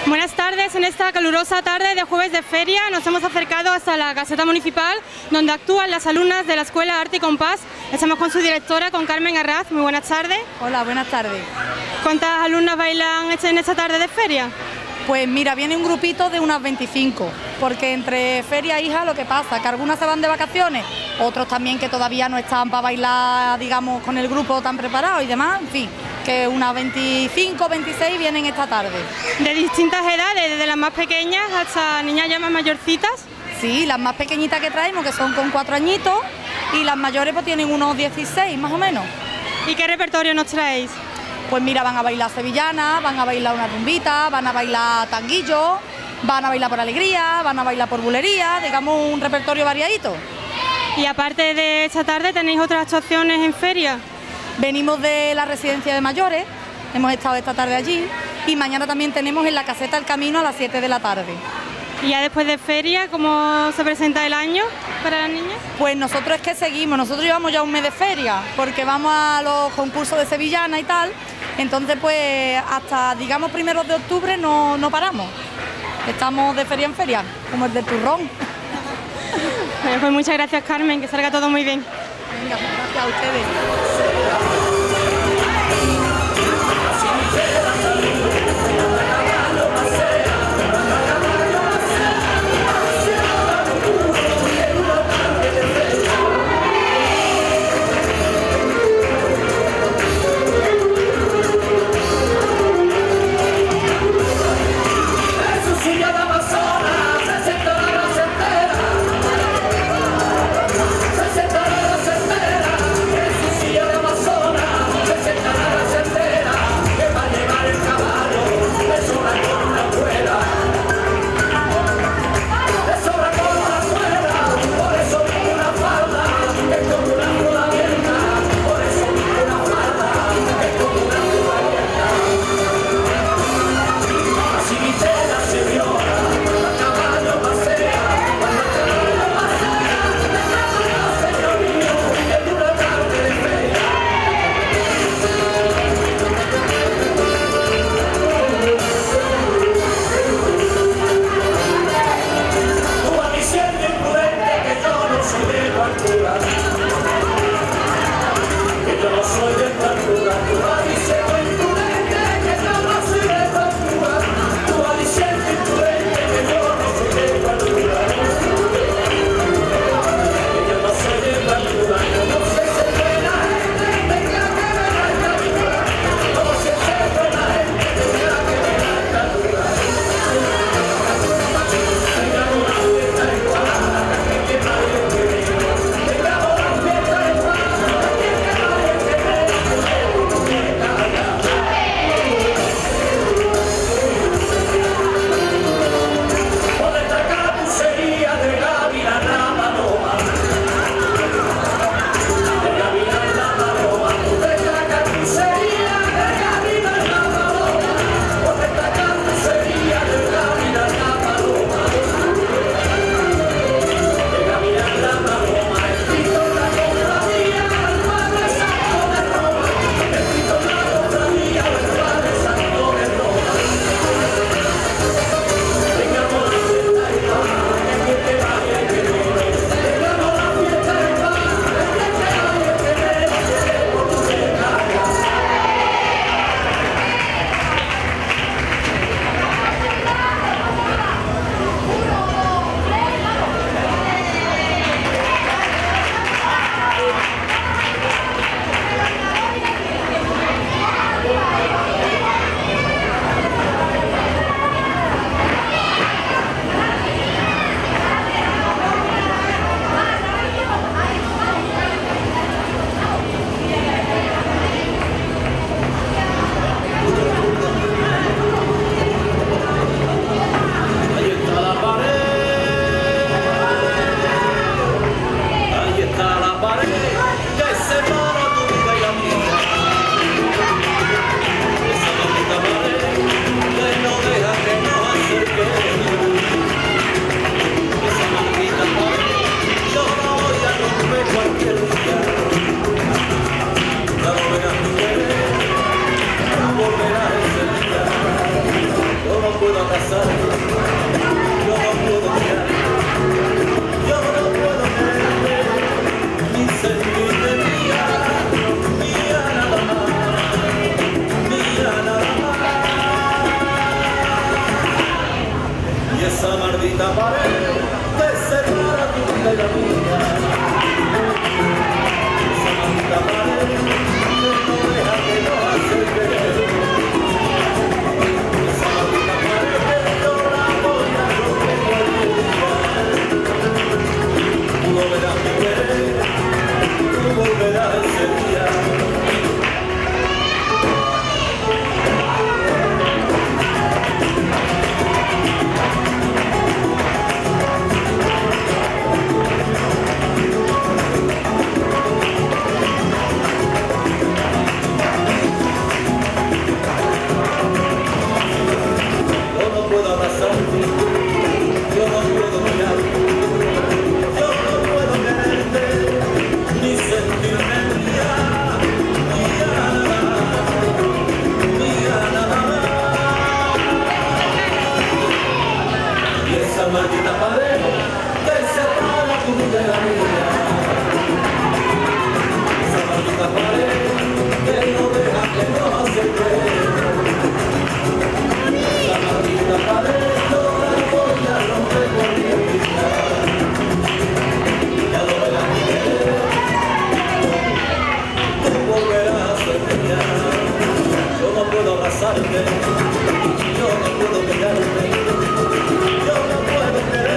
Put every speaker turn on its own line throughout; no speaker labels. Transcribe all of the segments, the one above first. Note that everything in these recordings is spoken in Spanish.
Buenas tardes, en esta calurosa tarde de jueves de feria nos hemos acercado hasta la caseta municipal donde actúan las alumnas de la Escuela Arte y Compás. Estamos con su directora, con Carmen Arraz. Muy buenas tardes.
Hola, buenas tardes.
¿Cuántas alumnas bailan en esta tarde de feria?
Pues mira, viene un grupito de unas 25, porque entre feria e hija lo que pasa, que algunas se van de vacaciones, otros también que todavía no están para bailar, digamos, con el grupo tan preparado y demás, en fin, que unas 25, 26 vienen esta tarde.
¿De distintas edades, desde las más pequeñas hasta niñas ya más mayorcitas?
Sí, las más pequeñitas que traemos, que son con 4 añitos, y las mayores pues tienen unos 16 más o menos.
¿Y qué repertorio nos traéis?
Pues mira, van a bailar sevillana, van a bailar una rumbita, van a bailar tanguillo, van a bailar por alegría, van a bailar por bulería, digamos un repertorio variadito.
Y aparte de esta tarde, ¿tenéis otras actuaciones en feria?
Venimos de la residencia de mayores, hemos estado esta tarde allí y mañana también tenemos en la caseta El Camino a las 7 de la tarde.
¿Y ya después de feria, cómo se presenta el año para las niñas?
Pues nosotros es que seguimos, nosotros llevamos ya un mes de feria, porque vamos a los concursos de sevillana y tal, entonces pues hasta digamos primeros de octubre no paramos, estamos de feria en feria, como el del turrón.
Bueno, pues muchas gracias, Carmen, que salga todo muy bien.
Venga, gracias a ustedes.
Sola, esa maldita pared que separa tu vida y la mía. Esa maldita pared que no deja que nos acerquemos. Esa maldita pared que yo la voy a romper cualquier día. Tú lo verás mi querer, tú volverás ese día. Yo no puedo mirarte, yo no puedo quererte, ni sentirme mía nada más. Y esa maldita pared que separa tu vida y la mía. Esa maldita pared que no deja que nos acerquemos. Esa maldita pared ya lo verás mi querer, tú volverás a ser mía. Yo no puedo abrazarte, yo no puedo mirarte, yo no puedo querer.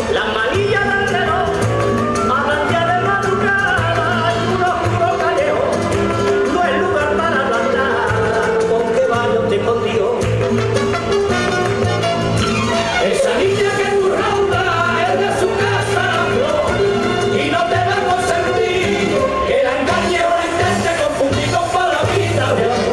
las manillas del reloj, hablan ya de madrugada y un oscuro callejón, no es lugar para hablar nada, con que vaya usted contigo. Esa niña que tu ronda es de su casa la flor, y no te va a consentir que la engañe o la intente confundir con palabritas de amor.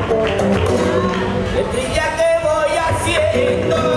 Letrilla que voy haciendo